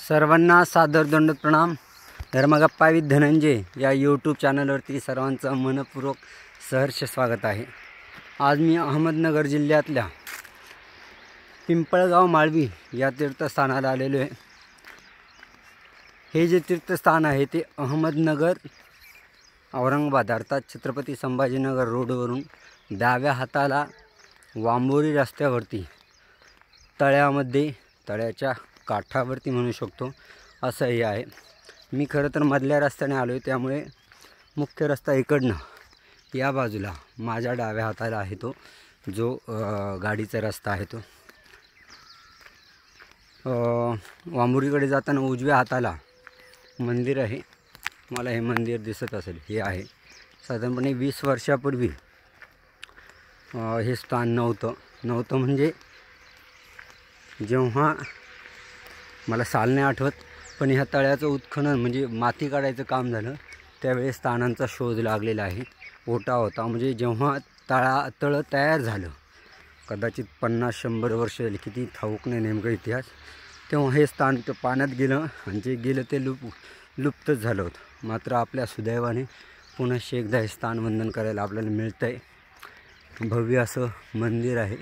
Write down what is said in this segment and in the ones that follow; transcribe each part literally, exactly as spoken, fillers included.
सर्वांना सादर दंड प्रणाम। धर्मगप्पा विथ धनंजय या यूट्यूब चॅनलवरती सर्वांचं मनपूर्वक सहर्ष स्वागत आहे। आज मी अहमदनगर जिल्ह्यातल्या पिंपळगाव माळवी या तीर्थस्थानाला आलेलो आहे। हे जे तीर्थस्थान आहे ते अहमदनगर औरंगाबाद अर्थात छत्रपती संभाजीनगर रोडवरून डाव्या हाताला वांबोरी रस्त्यावरती तळ्यामध्ये तळ्याच्या काठावरती म्हणू शकतो असं हे आहे। मी खरं तर मधल्या रस्त्याने आलो आहे, त्यामुळे मुख्य रस्ता इकडनं या बाजूला माझ्या डाव्या हाताला आहे तो जो गाडीचा रस्ता आहे तो। वांबोरीकडे जाताना उजव्या हाताला मंदिर आहे, मला हे मंदिर दिसत असेल, हे आहे। साधारणपणे वीस वर्षापूर्वी हे स्थान नव्हतं नव्हतं म्हणजे जेव्हा मला साल नाही आठवत, पण ह्या तळ्याचं उत्खनन म्हणजे माती काढायचं काम झालं त्यावेळेस स्थानांचा शोध लागलेला आहे। ओटा होता म्हणजे जेव्हा तळा तळं तयार झालं, कदाचित पन्नास शंभर वर्ष झाली, किती ठाऊक नाही नेमका इतिहास, तेव्हा हे स्थान ते पाण्यात गेलं आणि जे गेलं ते लुप लुप्तच झालं होतं। मात्र आपल्या सुदैवाने पुन्हा एकदा हे स्थान वंदन करायला आपल्याला मिळतं आहे। भव्य असं मंदिर आहे।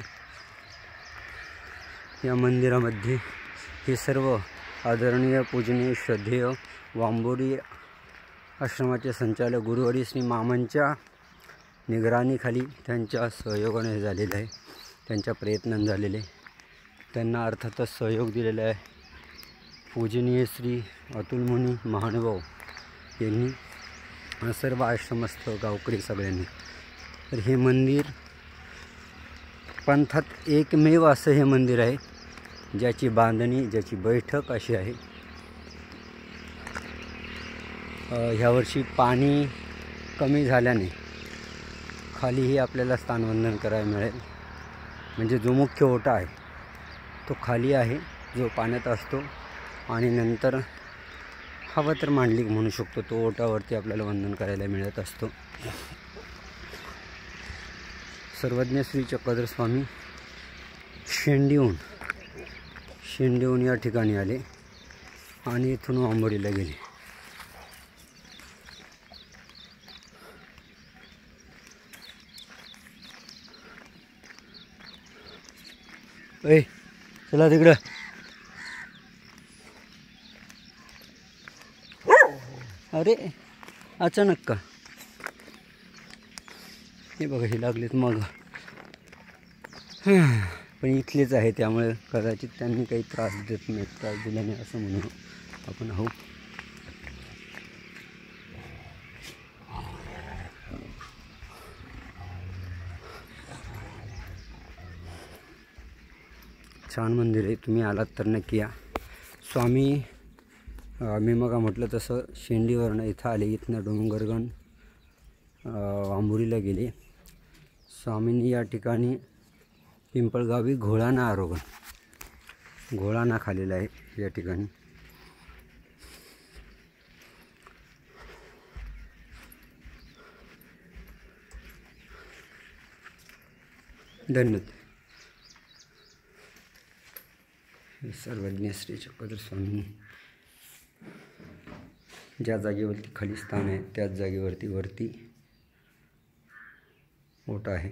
या मंदिरामध्ये हे सर्व आदरणीय पूजनीय श्रद्धेय वांबोरी आश्रमाचे संचालक गुरुवारी श्री मामांच्या निगराणीखाली त्यांच्या सहयोगाने हे झालेलं आहे, त्यांच्या प्रयत्नांनी झालेले। त्यांना अर्थातच सहयोग दिलेला आहे पूजनीय श्री अतुलमुनी महानुभाव यांनी, सर्व आश्रमस्थ गावकरी सगळ्यांनी। तर हे मंदिर पंथात एकमेव असं हे मंदिर आहे ज्याची बांधणी ज्याची बैठक अशी आहे। ह्यावर्षी पाणी कमी झाल्याने खालीही आपल्याला स्थानवंदन करायला मिळेल। म्हणजे जो मुख्य ओटा आहे तो खाली आहे, जो पाण्यात असतो, आणि नंतर हवं तर मांडलिक म्हणू शकतो तो ओटावरती आपल्याला वंदन करायला मिळत असतो। सर्वज्ञ श्री चक्रधर स्वामी शेंडीहून शेंडीहून या ठिकाणी आले आणि इथून वांबोरीला गेले। ए चला तिकडं। अरे अचानक का? हे बघा हे लागलेत मग, पण इथलेच आहे त्यामुळे कदाचित त्यांनी काही त्रास देत नाही, त्रास दिला नाही असं म्हणू आपण आहोत। छान मंदिर आहे, तुम्ही आलात तर नक्की या। स्वामी मी मग म्हटलं तसं शेंडीवरनं इथं आले, इथनं डोंगरगण वांबोरीला गेले। स्वामींनी या ठिकाणी पिंपळगावी घोळाना आरोगण घोळाना खालेला आहे या ठिकाणी। धन्यवाद। सर्वज्ञ श्री चक्रधर स्वामी ज्या जागेवरती खाली स्थान आहे त्याच जागेवरती वरती ओटा आहे।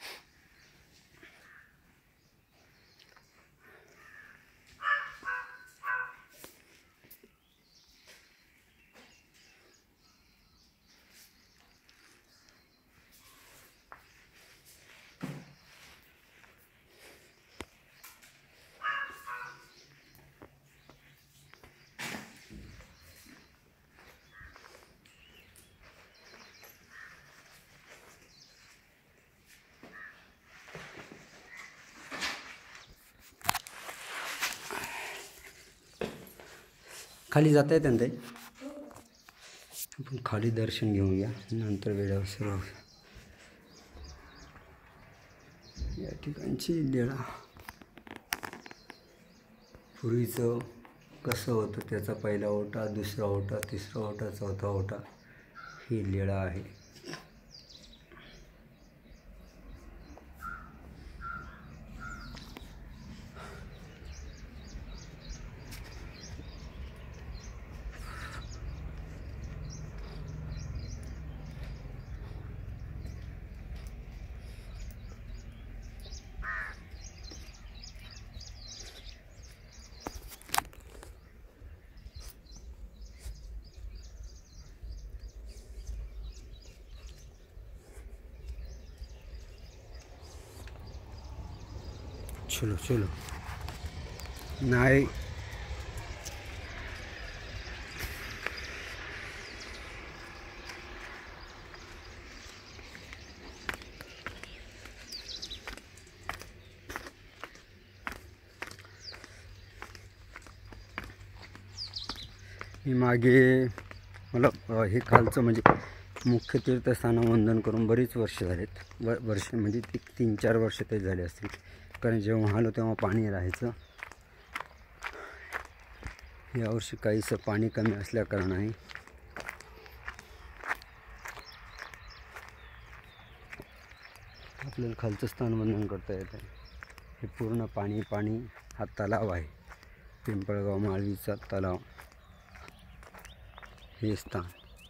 खाली जाता येतं ना, आपण खाली दर्शन घेऊया, नंतर वेळेवर सर्व या ठिकाणची लेळा पूर्वीचं कसं होतं त्याचा पहिला ओटा, दुसरा ओटा, तिसरा ओटा, चौथा ओटा, ही लेळा आहे। चलो चलो नाही मी मागे मला हे खालचं म्हणजे मुख्य तीर्थस्थानं वंदन करून बरीच वर्ष झालेत. व वर्ष म्हणजे ती तीन चार वर्ष ते झाले असतील, कारण जेव्हा आलो तेव्हा पाणी राहायचं. यावर्षी काहीसं पाणी कमी असल्या कारणाने आपल्याला खालचं स्थान वंदन करता येतं. हे पूर्ण पाणी पाणी हा तलाव आहे, पिंपळगाव माळवीचा तलाव. हे स्थान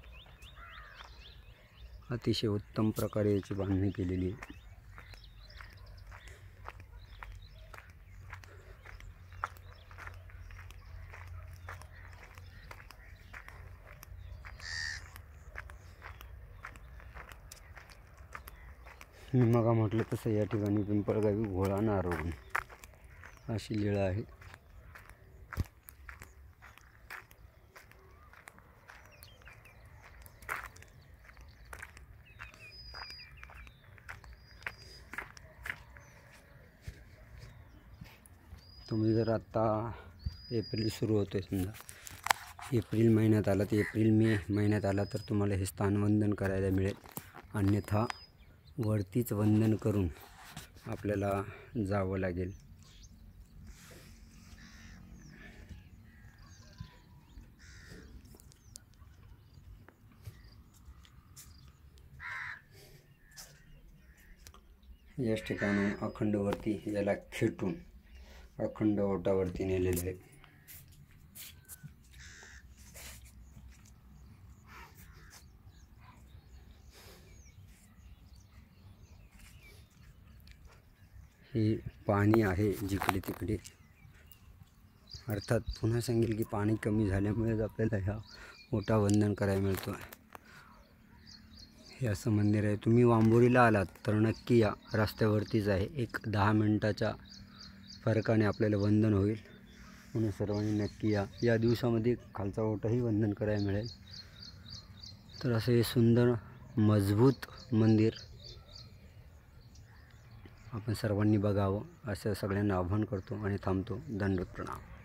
अतिशय उत्तम प्रकारे याची बांधणी केलेली आहे. मी मग म्हटलं तसं या ठिकाणी पिंपळगावी घोळा नारवून अशी लीळा आहे. तुम्ही जर आत्ता एप्रिल सुरू होतो आहे, समजा एप्रिल महिन्यात आला तर एप्रिल मे महिन्यात आला तर तुम्हाला हे स्थान वंदन करायला मिळेल. अन्यथा वरतीच वंदन करून आपल्याला जावं लागेल. याच ठिकाणी अखंडवरती याला खेटून अखंड ओटावरती नेलेले आहे. हे पाणी आहे जिकडे तिकडे. अर्थात पुन्हा सांगेल की पाणी कमी झाल्यामुळेच आपल्याला ह्या ओटा वंदन करायला मिळतो. हे असं मंदिर आहे. तुम्ही वांबोरीला आलात तर नक्की या, रस्त्यावरतीच आहे. एक दहा मिनटाच्या फरकाने आपल्याला वंदन होईल, म्हणून सर्वांनी नक्की या. या दिवसामध्ये खालचा ओटाही वंदन करायला मिळेल. तर असं हे सुंदर मजबूत मंदिर आपण सर्वांनी बघावं असं सगळ्यांना आवाहन करतो आणि थांबतो. दंडवत प्रणाम.